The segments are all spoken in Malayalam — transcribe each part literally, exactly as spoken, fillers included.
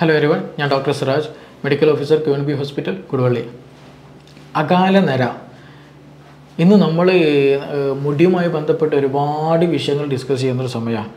ഹലോ എവരിവൺ, ഞാൻ doctor Siraj, medical officer Q N B hospital, Koduvally. അകാല നര. ഇന്ന് നമ്മൾ മുടിയുമായി ബന്ധപ്പെട്ട് ഒരുപാട് വിഷയങ്ങൾ ഡിസ്കസ് ചെയ്യുന്നൊരു സമയമാണ്.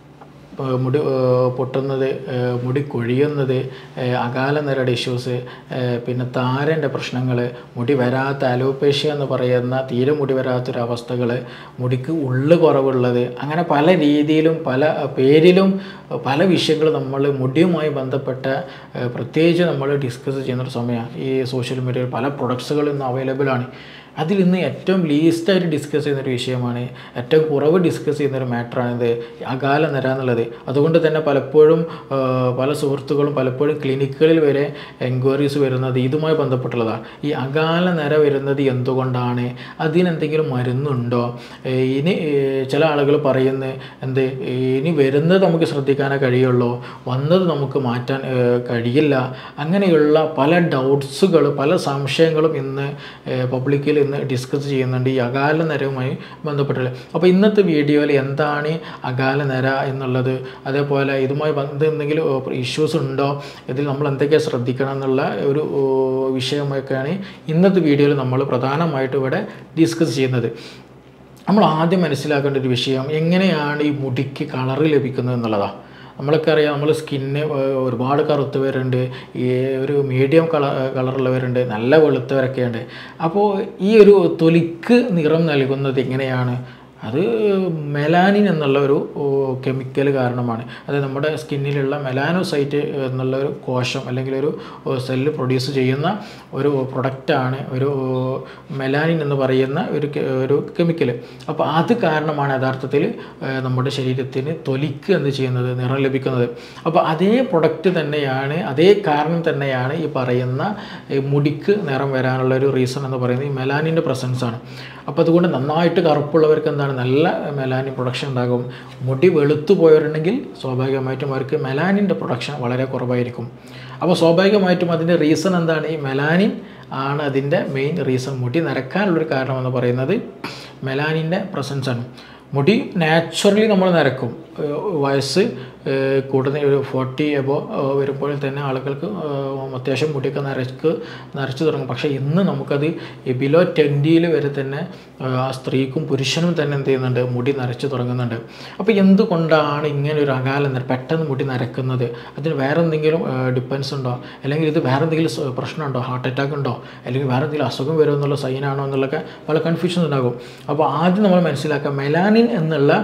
മുടി പൊട്ടുന്നത്, മുടി കൊഴിയുന്നത്, അകാല നരയുടെ ഇഷ്യൂസ്, പിന്നെ താരൻ്റെ പ്രശ്നങ്ങൾ, മുടി വരാത്ത അലോപേഷ്യ എന്ന് പറയുന്ന തീരെ മുടി വരാത്തൊരവസ്ഥകൾ, മുടിക്ക് ഉള്ളു കുറവുള്ളത്, അങ്ങനെ പല രീതിയിലും പല പേരിലും പല വിഷയങ്ങൾ നമ്മൾ മുടിയുമായി ബന്ധപ്പെട്ട പ്രത്യേകിച്ച് നമ്മൾ ഡിസ്കസ് ചെയ്യുന്നൊരു സമയമാണ്. ഈ സോഷ്യൽ മീഡിയയിൽ പല പ്രൊഡക്ട്സുകൾ ഇന്ന് അവൈലബിൾ ആണ്. അതിൽ ഇന്ന് ഏറ്റവും ലീസ്റ്റായിട്ട് ഡിസ്കസ് ചെയ്യുന്നൊരു വിഷയമാണ്, ഏറ്റവും കുറവ് ഡിസ്കസ് ചെയ്യുന്നൊരു മാറ്ററാണിത്, അകാല നര എന്നുള്ളത്. അതുകൊണ്ട് തന്നെ പലപ്പോഴും പല സുഹൃത്തുക്കളും പലപ്പോഴും ക്ലിനിക്കുകളിൽ വരെ എൻക്വയറീസ് വരുന്നത് ഇതുമായി ബന്ധപ്പെട്ടുള്ളതാണ്. ഈ അകാല നര വരുന്നത് എന്തുകൊണ്ടാണ്, അതിനെന്തെങ്കിലും മരുന്നുണ്ടോ, ഇനി ചില ആളുകൾ പറയുന്നത് എന്ത്, ഇനി വരുന്നത് നമുക്ക് ശ്രദ്ധിക്കാനേ കഴിയുള്ളൂ, വന്നത് നമുക്ക് മാറ്റാൻ കഴിയില്ല. അങ്ങനെയുള്ള പല ഡൗട്ട്സുകൾ, പല സംശയങ്ങളും ഇന്ന് പബ്ലിക്കിൽ ഇന്ന് ഡിസ്കസ് ചെയ്യുന്നുണ്ട് ഈ അകാല നരവുമായി ബന്ധപ്പെട്ടുള്ള. അപ്പോൾ ഇന്നത്തെ വീഡിയോയിൽ എന്താണ് അകാല നര എന്നുള്ളത്, അതേപോലെ ഇതുമായി ബന്ധ എന്തെങ്കിലും ഇഷ്യൂസ് ഉണ്ടോ, ഇതിൽ നമ്മൾ എന്തൊക്കെയാണ് ശ്രദ്ധിക്കണം എന്നുള്ള ഒരു വിഷയമൊക്കെയാണ് ഇന്നത്തെ വീഡിയോയിൽ നമ്മൾ പ്രധാനമായിട്ടും ഇവിടെ ഡിസ്കസ് ചെയ്യുന്നത്. നമ്മൾ ആദ്യം മനസ്സിലാക്കേണ്ട ഒരു വിഷയം, എങ്ങനെയാണ് ഈ മുടിക്ക് കളറ് ലഭിക്കുന്നത് എന്നുള്ളതാണ്. നമ്മളൊക്കെ അറിയാം, നമ്മൾ സ്കിന്ന് ഒരുപാട് കറുത്തവരുണ്ട്, ഈ ഒരു മീഡിയം കളർ കളറുള്ളവരുണ്ട്, നല്ല വെളുത്തവരൊക്കെ ഉണ്ട്. അപ്പോൾ ഈ ഒരു തൊലിക്ക് നിറം നൽകുന്നത് എങ്ങനെയാണ്? അത് മെലാനിൻ എന്നുള്ള ഒരു കെമിക്കൽ കാരണമാണ്. അത് നമ്മുടെ സ്കിന്നിലുള്ള മെലാനോസൈറ്റ് എന്നുള്ള ഒരു കോശം അല്ലെങ്കിൽ ഒരു സെല്ല് പ്രൊഡ്യൂസ് ചെയ്യുന്ന ഒരു പ്രൊഡക്റ്റാണ് ഒരു മെലാനിൻ എന്ന് പറയുന്ന ഒരു ഒരു കെമിക്കൽ. അപ്പോൾ അത് കാരണമാണ് യഥാർത്ഥത്തിൽ നമ്മുടെ ശരീരത്തിന് തൊലിക്ക് എന്ത് ചെയ്യുന്നത്, നിറം ലഭിക്കുന്നത്. അപ്പോൾ അതേ പ്രൊഡക്റ്റ് തന്നെയാണ്, അതേ കാരണം തന്നെയാണ് ഈ പറയുന്ന മുടിക്ക് നിറം വരാനുള്ള ഒരു റീസൺ എന്ന് പറയുന്നത് ഈ മെലാനിൻ്റെ പ്രസൻസാണ്. അപ്പോൾ അതുകൊണ്ട് നന്നായിട്ട് കറുപ്പുള്ളവർക്ക് എന്താണ്, നല്ല മെലാനിൻ പ്രൊഡക്ഷൻ ഉണ്ടാകും. മുടി വെളുത്തു പോയവരുണ്ടെങ്കിൽ സ്വാഭാവികമായിട്ടും അവർക്ക് മെലാനിൻ്റെ പ്രൊഡക്ഷൻ വളരെ കുറവായിരിക്കും. അപ്പോൾ സ്വാഭാവികമായിട്ടും അതിൻ്റെ റീസൺ എന്താണ്, ഈ മെലാനിൻ ആണ് അതിൻ്റെ മെയിൻ റീസൺ. മുടി നരക്കാനുള്ളൊരു കാരണം എന്ന് പറയുന്നത് മെലാനിൻ്റെ പ്രസൻസാണ്. മുടി നാച്ചുറലി നമ്മൾ നരക്കും. വയസ്സ് കൂടുന്ന ഒരു ഫോർട്ടി എബോ വരുമ്പോൾ തന്നെ ആളുകൾക്ക് അത്യാവശ്യം മുടിയൊക്കെ നരക്ക് നരച്ചു തുടങ്ങും. പക്ഷേ ഇന്ന് നമുക്കത് ബിലോ ട്വൻറ്റിയിൽ വരെ തന്നെ ആ സ്ത്രീക്കും പുരുഷനും തന്നെ എന്ത് ചെയ്യുന്നുണ്ട്, മുടി നരച്ചു തുടങ്ങുന്നുണ്ട്. അപ്പോൾ എന്തുകൊണ്ടാണ് ഇങ്ങനെ ഒരു അകാല നര പെട്ടെന്ന് മുടി നരക്കുന്നത്? അതിന് വേറെ എന്തെങ്കിലും ഡിപ്പെൻസ് ഉണ്ടോ, അല്ലെങ്കിൽ ഇത് വേറെ എന്തെങ്കിലും പ്രശ്നമുണ്ടോ, ഹാർട്ട് അറ്റാക്ക് ഉണ്ടോ, അല്ലെങ്കിൽ വേറെ എന്തെങ്കിലും അസുഖം വരുമോ എന്നുള്ള സൈനാണോ എന്നുള്ളതൊക്കെ പല കൺഫ്യൂഷൻസ് ഉണ്ടാകും. അപ്പോൾ ആദ്യം നമ്മൾ മനസ്സിലാക്കുക, മെലാനിൻ എന്നുള്ള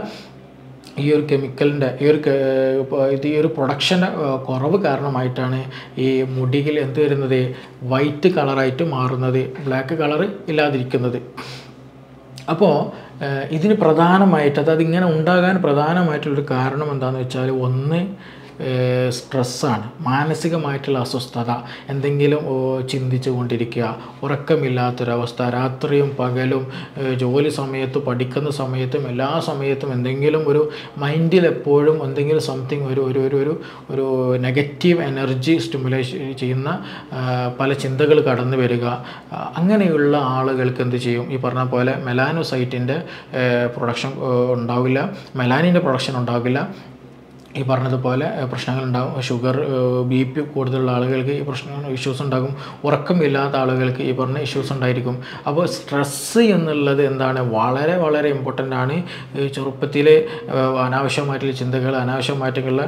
ഈ ഒരു കെമിക്കലിൻ്റെ ഈ ഒരു ഇത് ഈ ഒരു പ്രൊഡക്ഷൻ്റെ കുറവ് കാരണമായിട്ടാണ് ഈ മുടിയിൽ എന്ത് വരുന്നത്, വൈറ്റ് കളറായിട്ട് മാറുന്നത്, ബ്ലാക്ക് കളറ് ഇല്ലാതിരിക്കുന്നത്. അപ്പോൾ ഇതിന് പ്രധാനമായിട്ട് അതായത് ഇങ്ങനെ ഉണ്ടാകാൻ പ്രധാനമായിട്ടുള്ളൊരു കാരണം എന്താണെന്ന് വെച്ചാൽ, ഒന്ന് സ്ട്രെസ്സാണ്, മാനസികമായിട്ടുള്ള അസ്വസ്ഥത, എന്തെങ്കിലും ചിന്തിച്ചു കൊണ്ടിരിക്കുക, ഉറക്കമില്ലാത്തൊരവസ്ഥ, രാത്രിയും പകലും ജോലി സമയത്ത് പഠിക്കുന്ന സമയത്തും എല്ലാ സമയത്തും എന്തെങ്കിലും ഒരു മൈൻഡിൽ എപ്പോഴും എന്തെങ്കിലും സംതിങ് ഒരു ഒരു ഒരു ഒരു നെഗറ്റീവ് എനർജി സ്റ്റിമുലേഷൻ ചെയ്യുന്ന പല ചിന്തകൾ കടന്നു വരിക. അങ്ങനെയുള്ള ആളുകൾക്ക് എന്ത് ചെയ്യും, ഈ പറഞ്ഞ പോലെ മെലാനോസൈറ്റിൻ്റെ പ്രൊഡക്ഷൻ ഉണ്ടാവില്ല, മെലാനിൻ്റെ പ്രൊഡക്ഷൻ ഉണ്ടാവില്ല. ഈ പറഞ്ഞതുപോലെ പ്രശ്നങ്ങളുണ്ടാകും. ഷുഗർ, ബി പി കൂടുതലുള്ള ആളുകൾക്ക് ഈ പ്രശ്നങ്ങൾ ഇഷ്യൂസ് ഉണ്ടാകും. ഉറക്കമില്ലാത്ത ആളുകൾക്ക് ഈ പറഞ്ഞ ഇഷ്യൂസ് ഉണ്ടായിരിക്കും. അപ്പോൾ സ്ട്രെസ്സ് എന്നുള്ളത് എന്താണ്, വളരെ വളരെ ഇമ്പോർട്ടൻ്റ് ആണ്. ചെറുപ്പത്തിൽ അനാവശ്യമായിട്ടുള്ള ചിന്തകൾ, അനാവശ്യമായിട്ടുള്ള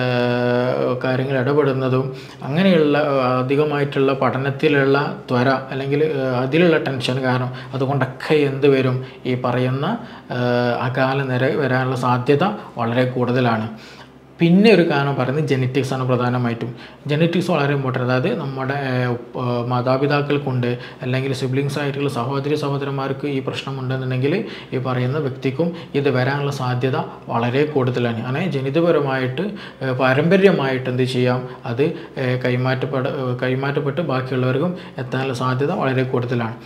കാര്യങ്ങൾ ഇടപെടുന്നതും, അങ്ങനെയുള്ള അധികമായിട്ടുള്ള പഠനത്തിലുള്ള ത്വര അല്ലെങ്കിൽ അതിലുള്ള ടെൻഷൻ കാരണം അതുകൊണ്ടൊക്കെ എന്ത് വരും, ഈ പറയുന്ന അകാല നര വരാനുള്ള സാധ്യത വളരെ കൂടുതലാണ്. പിന്നെ ഒരു കാരണം പറയുന്നത് ജെനറ്റിക്സ് ആണ്. പ്രധാനമായിട്ടും ജെനറ്റിക്സ് വളരെ ഇമ്പോർട്ടൻ്റ്. അതായത് നമ്മുടെ മാതാപിതാക്കൾക്കുണ്ട് അല്ലെങ്കിൽ സിബ്ലിങ്സ് ആയിട്ടുള്ള സഹോദരി സഹോദരന്മാർക്ക് ഈ പ്രശ്നം ഉണ്ടെന്നുണ്ടെങ്കിൽ ഈ പറയുന്ന വ്യക്തിക്കും ഇത് വരാനുള്ള സാധ്യത വളരെ കൂടുതലാണ്. അങ്ങനെ ജനിതപരമായിട്ട് പാരമ്പര്യമായിട്ട് എന്ത് ചെയ്യാം, അത് കൈമാറ്റപ്പെട കൈമാറ്റപ്പെട്ട് ബാക്കിയുള്ളവർക്കും എത്താനുള്ള സാധ്യത വളരെ കൂടുതലാണ്.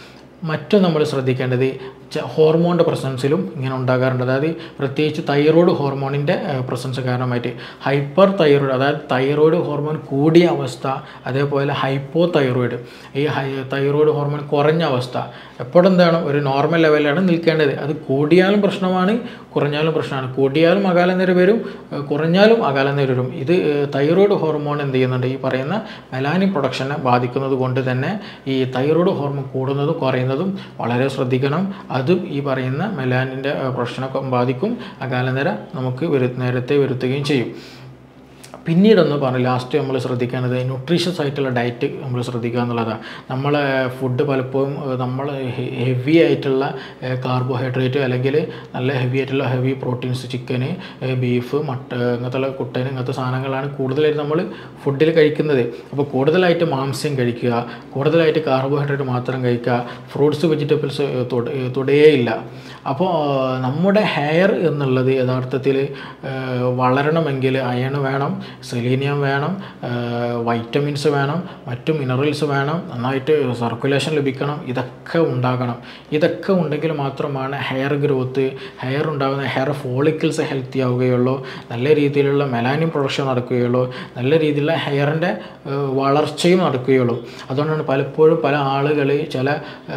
മറ്റും നമ്മൾ ശ്രദ്ധിക്കേണ്ടത് ഹോർമോണിൻ്റെ പ്രസൻസിലും ഇങ്ങനെ ഉണ്ടാകാറുണ്ട്. അതായത് പ്രത്യേകിച്ച് തൈറോയ്ഡ് ഹോർമോണിൻ്റെ പ്രസൻസ് കാരണമായിട്ട് ഹൈപ്പർ തൈറോയ്ഡ്, അതായത് തൈറോയ്ഡ് ഹോർമോൺ കൂടിയ അവസ്ഥ, അതേപോലെ ഹൈപ്പോ തൈറോയ്ഡ്, ഈ ഹൈ തൈറോയ്ഡ് ഹോർമോൺ കുറഞ്ഞ അവസ്ഥ എപ്പോഴെന്താണ് ഒരു നോർമൽ ലെവലിലാണ് നിൽക്കേണ്ടത്. അത് കൂടിയാലും പ്രശ്നമാണ്, കുറഞ്ഞാലും പ്രശ്നമാണ്. കൂടിയാലും അകാലനര വരും, കുറഞ്ഞാലും അകാലനര വരും. ഇത് തൈറോയ്ഡ് ഹോർമോൺ എന്ത് ചെയ്യുന്നുണ്ട്, ഈ പറയുന്ന മെലാനിൻ പ്രൊഡക്ഷനെ ബാധിക്കുന്നത് കൊണ്ട് തന്നെ ഈ തൈറോയ്ഡ് ഹോർമോൺ കൂടുന്നതും കുറയുന്നതും വളരെ ശ്രദ്ധിക്കണം. അതും ഈ പറയുന്ന മെലാനിൻ്റെ പ്രൊഡക്ഷനെ ബാധിക്കും, അകാലനര നമുക്ക് വരു നേരത്തെ വരുത്തുകയും ചെയ്യും. പിന്നീടൊന്ന് പറഞ്ഞു ലാസ്റ്റ് നമ്മൾ ശ്രദ്ധിക്കേണ്ടത് ന്യൂട്രീഷ്യസ് ആയിട്ടുള്ള ഡയറ്റ് നമ്മൾ ശ്രദ്ധിക്കുക എന്നുള്ളതാണ്. നമ്മളെ ഫുഡ് പലപ്പോഴും നമ്മൾ ഹെവി ആയിട്ടുള്ള കാർബോഹൈഡ്രേറ്റ് അല്ലെങ്കിൽ നല്ല ഹെവി ആയിട്ടുള്ള ഹെവി പ്രോട്ടീൻസ്, ചിക്കന്, ബീഫ്, മട്ട ഇങ്ങനത്തെ കുട്ടൻ ഇങ്ങനത്തെ സാധനങ്ങളാണ് കൂടുതലായിട്ട് നമ്മൾ ഫുഡിൽ കഴിക്കുന്നത്. അപ്പോൾ കൂടുതലായിട്ട് മാംസ്യം കഴിക്കുക, കൂടുതലായിട്ട് കാർബോഹൈഡ്രേറ്റ് മാത്രം കഴിക്കുക, ഫ്രൂട്ട്സ് വെജിറ്റബിൾസ് തൊടേയില്ല. അപ്പോൾ നമ്മുടെ ഹെയർ എന്നുള്ളത് യഥാർത്ഥത്തിൽ വളരണമെങ്കിൽ അയൺ വേണം, സെലീനിയം വേണം, വൈറ്റമിൻസ് വേണം, മറ്റു മിനറൽസ് വേണം, നന്നായിട്ട് സർക്കുലേഷൻ ലഭിക്കണം. ഇതൊക്കെ ഉണ്ടാകണം. ഇതൊക്കെ ഉണ്ടെങ്കിൽ മാത്രമാണ് ഹെയർ ഗ്രോത്ത്, ഹെയർ ഉണ്ടാകുന്ന ഹെയർ ഫോളിക്കിൾസ് ഹെൽത്തി ആവുകയുള്ളൂ, നല്ല രീതിയിലുള്ള മെലാനിൻ പ്രൊഡക്ഷൻ നടക്കുകയുള്ളൂ, നല്ല രീതിയിലുള്ള ഹെയറിൻ്റെ വളർച്ചയും നടക്കുകയുള്ളൂ. അതുകൊണ്ടാണ് പലപ്പോഴും പല ആളുകൾ ചില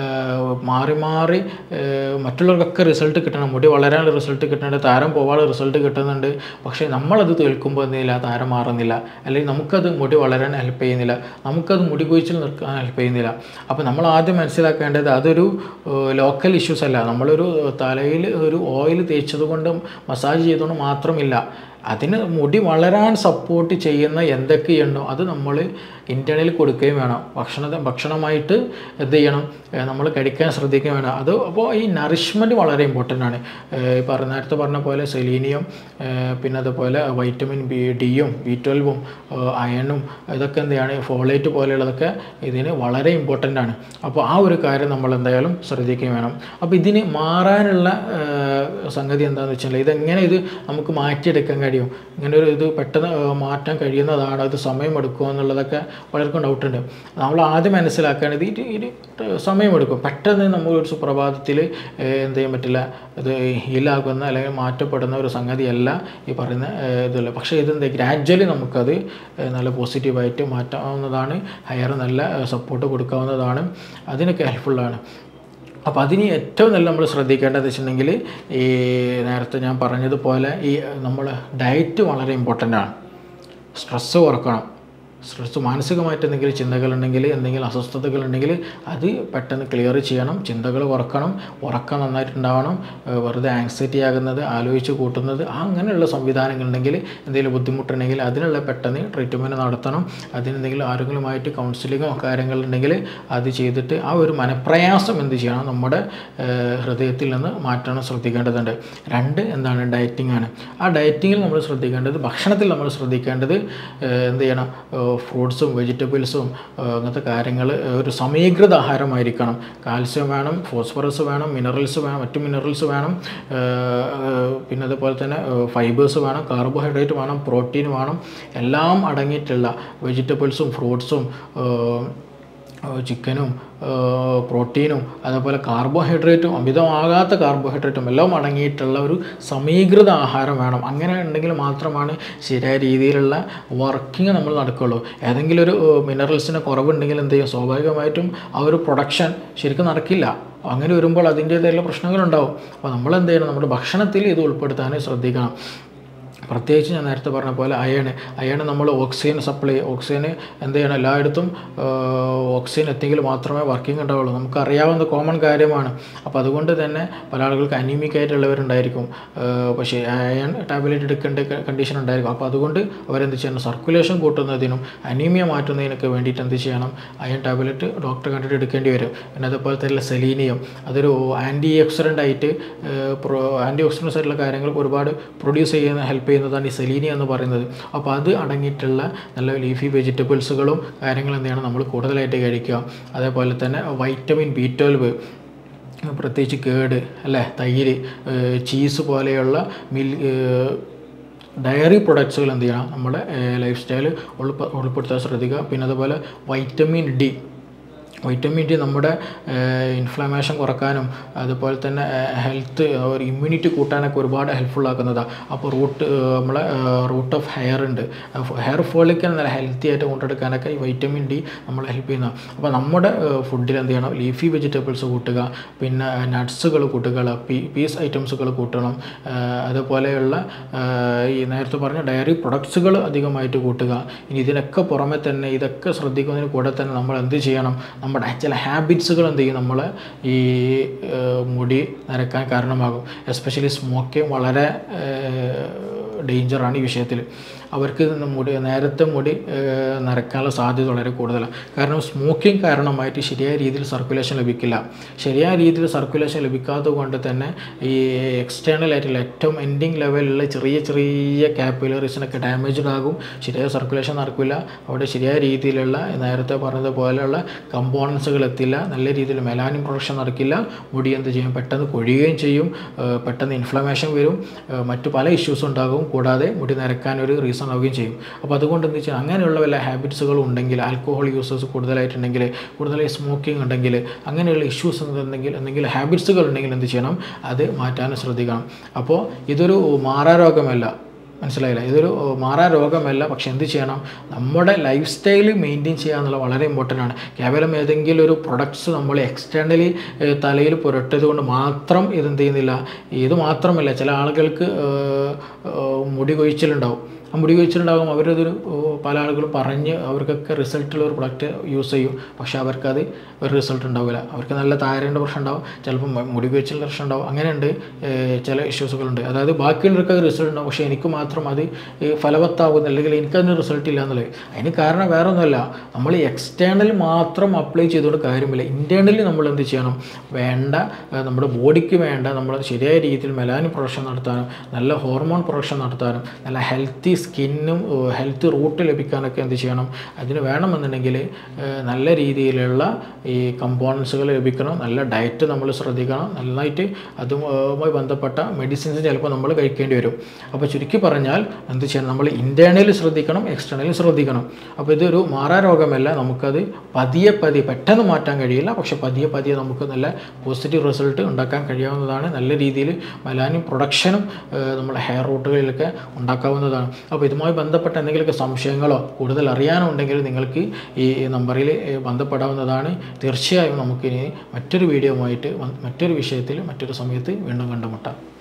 മാറി മാറി മറ്റുള്ളവർക്കൊക്കെ റിസൾട്ട് കിട്ടണം, മുടി വളരാനുള്ള റിസൾട്ട് കിട്ടുന്നുണ്ട്, താരം പോവാനുള്ള റിസൾട്ട് കിട്ടുന്നുണ്ട്. പക്ഷേ നമ്മളത് കേൾക്കുമ്പോൾ എന്തില്ല, താരം മാറുന്നില്ല, അല്ലെങ്കിൽ നമുക്കത് മുടി വളരാൻ ഹെൽപ്പ് ചെയ്യുന്നില്ല, നമുക്കത് മുടി കൊഴിച്ചിൽ നിർത്താൻ ഹെൽപ്പ് ചെയ്യുന്നില്ല. അപ്പോൾ നമ്മൾ ആദ്യം മനസ്സിലാക്കേണ്ടത് അതൊരു ലോക്കൽ ഇഷ്യൂസ് അല്ല. നമ്മളൊരു തലയിൽ ഒരു ഓയിൽ തേച്ചത് കൊണ്ട് മസാജ് ചെയ്തുകൊണ്ട് മാത്രമില്ല, അതിന് മുടി വളരാൻ സപ്പോർട്ട് ചെയ്യുന്ന എന്തൊക്കെയുണ്ടോ അത് നമ്മൾ ഇൻറ്റേർണലി കൊടുക്കുകയും വേണം. ഭക്ഷണ ഭക്ഷണമായിട്ട് എന്ത് ചെയ്യണം, നമ്മൾ കഴിക്കാൻ ശ്രദ്ധിക്കുകയും വേണം. അത് അപ്പോൾ ഈ നറിഷ്മെൻറ്റ് വളരെ ഇമ്പോർട്ടൻ്റ് ആണ്. പറഞ്ഞ നേരത്തെ പറഞ്ഞ പോലെ സെലീനിയം, പിന്നെ അതുപോലെ വൈറ്റമിൻ ബി ഡിയും ബി ട്വൽവും അയണും ഇതൊക്കെ എന്താണ് ഫോളേറ്റ് പോലെയുള്ളതൊക്കെ ഇതിന് വളരെ ഇമ്പോർട്ടൻ്റ് ആണ്. അപ്പോൾ ആ ഒരു കാര്യം നമ്മൾ എന്തായാലും ശ്രദ്ധിക്കുകയും വേണം. അപ്പോൾ ഇതിന് മാറാനുള്ള സംഗതി എന്താണെന്ന് വെച്ചാൽ ഇതെങ്ങനെ ഇത് നമുക്ക് മാറ്റിയെടുക്കാൻ കഴിയും, ഇങ്ങനെ ഒരു ഇത് പെട്ടെന്ന് മാറ്റാൻ കഴിയുന്നതാണ്, അത് സമയമെടുക്കുമോ എന്നുള്ളതൊക്കെ പലർക്കും ഡൗട്ടുണ്ട്. നമ്മൾ ആദ്യം മനസ്സിലാക്കേണ്ടത് ഇത് ഇത് സമയമെടുക്കും. പെട്ടെന്ന് നമ്മളൊരു സുപ്രഭാതത്തിൽ എന്ത് ചെയ്യാൻ പറ്റില്ല, ഇത് ഹീലാകുന്ന അല്ലെങ്കിൽ മാറ്റപ്പെടുന്ന ഒരു സംഗതിയല്ല ഈ പറയുന്ന ഇതല്ല. പക്ഷേ ഇതെന്താ ഗ്രാജ്വലി നമുക്കത് നല്ല പോസിറ്റീവായിട്ട് മാറ്റാവുന്നതാണ്, ഹെയർ നല്ല സപ്പോർട്ട് കൊടുക്കാവുന്നതാണ്, അതിനൊക്കെ ഹെൽപ്ഫുള്ളാണ്. അപ്പോൾ അതിന് ഏറ്റവും നല്ല നമ്മൾ ശ്രദ്ധിക്കേണ്ടത് വെച്ചിട്ടുണ്ടെങ്കിൽ ഈ നേരത്തെ ഞാൻ പറഞ്ഞതുപോലെ ഈ നമ്മൾ ഡയറ്റ് വളരെ ഇമ്പോർട്ടൻ്റ് ആണ്. സ്ട്രെസ്സ് കുറക്കണം. സ്ട്രെസ് മാനസികമായിട്ട് എന്തെങ്കിലും ചിന്തകളുണ്ടെങ്കിൽ, എന്തെങ്കിലും അസ്വസ്ഥതകളുണ്ടെങ്കിൽ അത് പെട്ടെന്ന് ക്ലിയർ ചെയ്യണം. ചിന്തകൾ കുറക്കണം, ഉറക്കം നന്നായിട്ടുണ്ടാവണം. വെറുതെ ആങ്സൈറ്റി ആകുന്നത്, ആലോചിച്ച് കൂട്ടുന്നത്, അങ്ങനെയുള്ള സംവിധാനങ്ങളുണ്ടെങ്കിൽ എന്തെങ്കിലും ബുദ്ധിമുട്ടുണ്ടെങ്കിൽ അതിനുള്ള പെട്ടെന്ന് ട്രീറ്റ്മെൻറ്റ് നടത്തണം. അതിനെന്തെങ്കിലും ആരെങ്കിലുമായിട്ട് കൗൺസിലിങ്ങോ കാര്യങ്ങളുണ്ടെങ്കിൽ അത് ചെയ്തിട്ട് ആ ഒരു മനപ്രയാസം എന്ത് ചെയ്യണം, നമ്മുടെ ഹൃദയത്തിൽ നിന്ന് മാറ്റണം, ശ്രദ്ധിക്കേണ്ടതുണ്ട്. രണ്ട് എന്താണ് ഡയറ്റിംഗ് ആണ്. ആ ഡയറ്റിങ്ങിൽ നമ്മൾ ശ്രദ്ധിക്കേണ്ടത്, ഭക്ഷണത്തിൽ നമ്മൾ ശ്രദ്ധിക്കേണ്ടത് എന്ത് ചെയ്യണം, ഫ്രൂട്ട്സും വെജിറ്റബിൾസും അങ്ങനത്തെ കാര്യങ്ങൾ ഒരു സമീകൃത ആഹാരമായിരിക്കണം. കാൽസ്യം വേണം, ഫോസ്ഫറസ് വേണം, മിനറൽസ് വേണം, മറ്റു മിനറൽസ് വേണം, പിന്നെ അതുപോലെ തന്നെ ഫൈബേഴ്സ് വേണം, കാർബോഹൈഡ്രേറ്റ് വേണം, പ്രോട്ടീൻ വേണം. എല്ലാം അടങ്ങിയിട്ടുള്ള വെജിറ്റബിൾസും ഫ്രൂട്ട്സും ചിക്കനും പ്രോട്ടീനും അതേപോലെ കാർബോഹൈഡ്രേറ്റും അമിതമാകാത്ത കാർബോഹൈഡ്രേറ്റും എല്ലാം അടങ്ങിയിട്ടുള്ള ഒരു സമീകൃത ആഹാരം വേണം. അങ്ങനെ ഉണ്ടെങ്കിൽ മാത്രമാണ് ശരിയായ രീതിയിലുള്ള വർക്കിംഗ് നമ്മൾ നടക്കുകയുള്ളൂ. ഏതെങ്കിലും ഒരു മിനറൽസിന് കുറവുണ്ടെങ്കിൽ എന്ത് ചെയ്യും, സ്വാഭാവികമായിട്ടും ആ ഒരു പ്രൊഡക്ഷൻ ശരിക്കും നടക്കില്ല. അങ്ങനെ വരുമ്പോൾ അതിൻ്റേതായുള്ള പ്രശ്നങ്ങളുണ്ടാവും. അപ്പോൾ നമ്മൾ എന്ത് ചെയ്യണം, നമ്മുടെ ഭക്ഷണത്തിൽ ഇത് ഉൾപ്പെടുത്താൻ ശ്രദ്ധിക്കണം. പ്രത്യേകിച്ച് ഞാൻ നേരത്തെ പറഞ്ഞ പോലെ അയൺ അയൺ നമ്മൾ ഓക്സിജൻ സപ്ലൈ ഓക്സിജൻ എന്ത് ചെയ്യണം, എല്ലായിടത്തും ഓക്സിജൻ എത്തിയെങ്കിൽ മാത്രമേ വർക്കിംഗ് ഉണ്ടാവുള്ളൂ. നമുക്കറിയാവുന്ന കോമൺ കാര്യമാണ്. അപ്പോൾ അതുകൊണ്ട് തന്നെ പല ആളുകൾക്ക് അനീമിക് ആയിട്ടുള്ളവരുണ്ടായിരിക്കും, പക്ഷേ അയൺ ടാബ്ലറ്റ് എടുക്കേണ്ട കണ്ടീഷൻ ഉണ്ടായിരിക്കും. അപ്പോൾ അതുകൊണ്ട് അവരെന്ത് ചെയ്യണം, സർക്കുലേഷൻ കൂട്ടുന്നതിനും അനീമിയ മാറ്റുന്നതിനൊക്കെ വേണ്ടിയിട്ട് എന്ത് ചെയ്യണം, അയൺ ടാബ്ലറ്റ് ഡോക്ടറെ കണ്ടിട്ട് എടുക്കേണ്ടി വരും. പിന്നെ അതുപോലെ തന്നെ സെലീനിയം, അതൊരു ആൻറ്റി ഓക്സിഡൻ്റ് ആയിട്ട് പ്രോ ആൻറ്റി ഓക്സിഡൻസ് ആയിട്ടുള്ള കാര്യങ്ങൾ ഒരുപാട് പ്രൊഡ്യൂസ് ചെയ്യുന്ന ഹെൽപ്പ് ചെയ്യുന്നതാണ് ഈ സെലീനിയം എന്ന് പറയുന്നത്. അപ്പോൾ അത് അടങ്ങിയിട്ടുള്ള നല്ല ലീഫി വെജിറ്റബിൾസുകളും കാര്യങ്ങളും എന്ത് ചെയ്യണം, നമ്മൾ കൂടുതലായിട്ട് കഴിക്കുക. അതേപോലെ തന്നെ വൈറ്റമിൻ ബി ട്വൽവ്, പ്രത്യേകിച്ച് കേട് അല്ലേ, തൈര്, ചീസ് പോലെയുള്ള മിൽ ഡയറി പ്രൊഡക്ട്സുകൾ എന്ത് ചെയ്യണം, നമ്മുടെ ലൈഫ് സ്റ്റൈൽ ഉൾപ്പെ ഉൾപ്പെടുത്താൻ ശ്രദ്ധിക്കുക. പിന്നെ അതുപോലെ വൈറ്റമിൻ ഡി വൈറ്റമിൻ ഡി നമ്മുടെ ഇൻഫ്ലമേഷൻ കുറക്കാനും അതുപോലെ തന്നെ ഹെൽത്ത് ഒരു ഇമ്മ്യൂണിറ്റി കൂട്ടാനൊക്കെ ഒരുപാട് ഹെൽപ്ഫുൾ ആക്കുന്നതാണ്. അപ്പോൾ റൂട്ട് നമ്മളെ റൂട്ട് ഓഫ് ഹെയർ ഉണ്ട്, ഹെയർ ഫോളിക്കൽ നല്ല ഹെൽത്തി ആയിട്ട് കൊണ്ടെടുക്കാനൊക്കെ ഈ വൈറ്റമിൻ ഡി നമ്മളെ ഹെൽപ്പ് ചെയ്യുന്നതാണ്. അപ്പോൾ നമ്മുടെ ഫുഡിൽ എന്ത് ചെയ്യണം, ലീഫി വെജിറ്റബിൾസ് കൂട്ടുക, പിന്നെ നട്ട്സുകൾ കൂട്ടുക, പീ പീസ് ഐറ്റംസുകൾ കൂട്ടണം, അതുപോലെയുള്ള ഈ നേരത്തെ പറഞ്ഞ ഡയറി പ്രൊഡക്ട്സുകൾ അധികമായിട്ട് കൂട്ടുക. ഇനി ഇതിനൊക്കെ പുറമെ തന്നെ ഇതൊക്കെ ശ്രദ്ധിക്കുന്നതിന് കൂടെ തന്നെ നമ്മൾ എന്ത് ചെയ്യണം, നമ്മുടെ ചില ഹാബിറ്റ്സുകൾ എന്ത് ചെയ്യും നമ്മളെ ഈ മുടി നരക്കാൻ കാരണമാകും. എസ്പെഷ്യലി സ്മോക്കിംഗ് വളരെ ഡേഞ്ചറാണ് ഈ വിഷയത്തിൽ. അവർക്ക് മുടി നേരത്തെ മുടി നരക്കാനുള്ള സാധ്യത വളരെ കൂടുതലാണ്. കാരണം സ്മോക്കിംഗ് കാരണമായിട്ട് ശരിയായ രീതിയിൽ സർക്കുലേഷൻ ലഭിക്കില്ല. ശരിയായ രീതിയിൽ സർക്കുലേഷൻ ലഭിക്കാത്തത് കൊണ്ട് തന്നെ ഈ എക്സ്റ്റേണൽ ആയിട്ടുള്ള ഏറ്റവും എൻഡിങ് ലെവലിലുള്ള ചെറിയ ചെറിയ കാപ്പിലറീസിനൊക്കെ ഡാമേജ്ഡ് ആകും. ശരിയായ സർക്കുലേഷൻ നടക്കില്ല. അവിടെ ശരിയായ രീതിയിലുള്ള നേരത്തെ പറഞ്ഞതുപോലെയുള്ള കമ്പോണൻസുകൾ എത്തില്ല. നല്ല രീതിയിൽ മെലാനിൻ പ്രൊഡക്ഷൻ നടക്കില്ല. മുടി എന്ത് ചെയ്യും, പെട്ടെന്ന് കൊഴിയുകയും ചെയ്യും. പെട്ടെന്ന് ഇൻഫ്ലമേഷൻ വരും. മറ്റു പല ഇഷ്യൂസ് ഉണ്ടാകും. കൂടാതെ മുടി നരക്കാനൊരു റീസൺ ആവുകയും ചെയ്യും. അപ്പോൾ അതുകൊണ്ട് എന്താ വെച്ചാൽ അങ്ങനെയുള്ള വല്ല ഹാബിറ്റ്സുകളും ഉണ്ടെങ്കിൽ, ആൽക്കഹോൾ യൂസേഴ്സ് കൂടുതലായിട്ടുണ്ടെങ്കിൽ, കൂടുതലായി സ്മോക്കിംഗ് ഉണ്ടെങ്കിൽ, അങ്ങനെയുള്ള ഇഷ്യൂസ് ഉണ്ടെങ്കിൽ, എന്തെങ്കിലും ഹാബിറ്റ്സുകൾ ഉണ്ടെങ്കിൽ എന്ത് ചെയ്യണം, അത് മാറ്റാനും ശ്രദ്ധിക്കണം. അപ്പോൾ ഇതൊരു മാറാരോഗമല്ല, മനസ്സിലായില്ല, ഇതൊരു മാറാ രോഗമല്ല. പക്ഷെ എന്ത് ചെയ്യണം, നമ്മുടെ ലൈഫ് സ്റ്റൈൽ മെയിൻറ്റെയിൻ ചെയ്യുക എന്നുള്ളത് വളരെ ഇമ്പോർട്ടൻ്റ് ആണ്. കേവലം ഏതെങ്കിലും ഒരു പ്രൊഡക്ട്സ് നമ്മൾ എക്സ്റ്റേണലി തലയിൽ പുരട്ടത് കൊണ്ട് മാത്രം ഇതെന്ത് ചെയ്യുന്നില്ല. ഇത് മാത്രമല്ല, ചില ആളുകൾക്ക് മുടി കൊഴിച്ചിലുണ്ടാവും. ആ മുടി കൊഴിച്ചിലുണ്ടാകും, അവരതൊരു പല ആളുകളും പറഞ്ഞ് അവർക്കൊക്കെ റിസൾട്ടുള്ള ഒരു പ്രൊഡക്റ്റ് യൂസ് ചെയ്യും. പക്ഷേ അവർക്കത് ഒരു റിസൾട്ട് ഉണ്ടാവില്ല. അവർക്ക് നല്ല താരൻ്റെ പ്രശ്നം ഉണ്ടാവും, ചിലപ്പോൾ മുടി കൊഴിച്ചിലുള്ള പ്രശ്നം ഉണ്ടാവും. അങ്ങനെയുണ്ട് ചില ഇഷ്യൂസുകളുണ്ട്. അതായത് ബാക്കിയുള്ളവർക്ക് അത് റിസൾട്ട് ഉണ്ടാവും, പക്ഷേ എനിക്ക് മാത്രം അത് ഫലവത്താകുന്ന, അല്ലെങ്കിൽ എനിക്കതിന് റിസൾട്ട് ഇല്ല എന്നുള്ളത്. അതിന് കാരണം വേറെ ഒന്നുമല്ല, നമ്മൾ എക്സ്റ്റേണൽ മാത്രം അപ്ലൈ ചെയ്തുകൊണ്ട് കാര്യമില്ല. ഇൻറ്റേർണലി നമ്മൾ എന്ത് ചെയ്യണം, വേണ്ട നമ്മുടെ ബോഡിക്ക് വേണ്ട നമ്മൾ ശരിയായ രീതിയിൽ മെലാനിൻ പ്രൊഡക്ഷൻ നടത്താനും, നല്ല ഹോർമോൺ പ്രൊഡക്ഷൻ നടത്താനും, നല്ല ഹെൽത്തി സ്കിന്നും ഹെൽത്ത് റൂട്ട് ലഭിക്കാനൊക്കെ എന്ത് ചെയ്യണം, അതിന് വേണമെന്നുണ്ടെങ്കിൽ നല്ല രീതിയിലുള്ള ഈ കമ്പോണൻസുകൾ ലഭിക്കണം. നല്ല ഡയറ്റ് നമ്മൾ ശ്രദ്ധിക്കണം. നന്നായിട്ട് അതുമായി ബന്ധപ്പെട്ട മെഡിസിൻസ് ചിലപ്പോൾ നമ്മൾ കഴിക്കേണ്ടി വരും. അപ്പോൾ ചുരുക്കി പറഞ്ഞാൽ എന്ത് ചെയ്യണം, നമ്മൾ ഇൻറ്റേർണലി ശ്രദ്ധിക്കണം, എക്സ്റ്റേണലി ശ്രദ്ധിക്കണം. അപ്പോൾ ഇതൊരു മാറാ രോഗമല്ല. നമുക്കത് പതിയെ പതിയെ പെട്ടെന്ന് മാറ്റാൻ കഴിയില്ല, പക്ഷേ പതിയെ പതിയെ നമുക്ക് നല്ല പോസിറ്റീവ് റിസൾട്ട് ഉണ്ടാക്കാൻ കഴിയാവുന്നതാണ്. നല്ല രീതിയിൽ മെലാനിൻ പ്രൊഡക്ഷനും നമ്മുടെ ഹെയർ റൂട്ടുകളിലൊക്കെ ഉണ്ടാക്കാവുന്നതാണ്. അപ്പോൾ ഇതുമായി ബന്ധപ്പെട്ട എന്തെങ്കിലുമൊക്കെ സംശയങ്ങളോ കൂടുതൽ അറിയാനോ ഉണ്ടെങ്കിൽ നിങ്ങൾക്ക് ഈ നമ്പറിൽ ബന്ധപ്പെടാവുന്നതാണ്. തീർച്ചയായും നമുക്കിനി മറ്റൊരു വീഡിയോയുമായിട്ട് മറ്റൊരു വിഷയത്തിൽ മറ്റൊരു സമയത്ത് വീണ്ടും കണ്ടുമുട്ടാം.